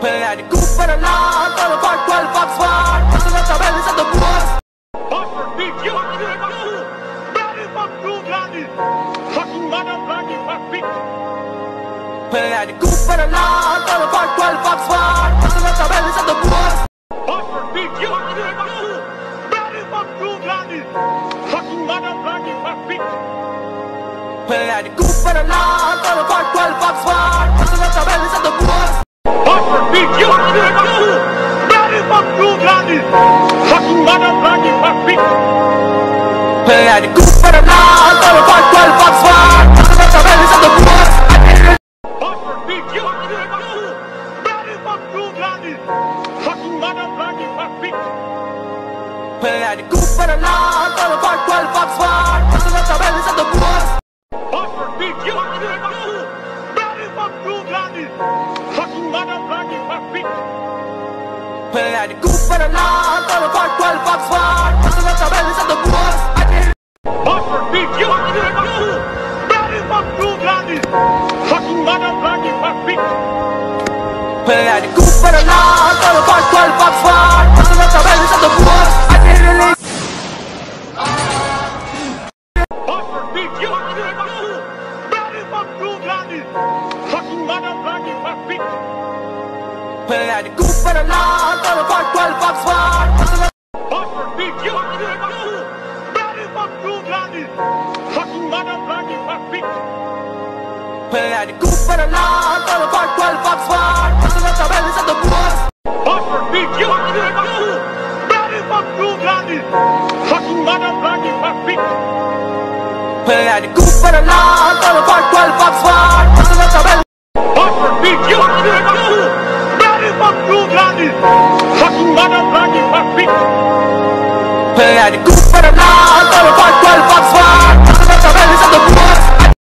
Pelea de Cooper lá, todo quarto ele vai suar. Passa na tabela e sai do posto. Pelea de Cooper lá, todo quarto ele vai suar. Passa na tabela e sai do posto. Pelea de Cooper lá, todo quarto ele vai suar. Passa na tabela e sai do posto. Pelea de Cooper lá, todo quarto ele vai suar. Passa na tabela e sai do posto. Pelea de Cooper lá, todo quarto ele vai suar. Passa na tabela e sai do posto. Pelea de Cooper lá, todo quarto ele vai suar. Passa na tabela e sai do posto. Pelea de Cooper lá, todo quarto ele vai suar. Passa na tabela e sai do posto. Pelea de Cooper lá, todo quarto ele vai suar. Passa na Pelea de Cooper lá, todo quarto ele vai suar. Passa na tabela e sai do posto. Pelea de Cooper lá, todo quarto ele vai suar. Passa na tabela. Pelea de Cooper lá, todo quarto ele vai suar.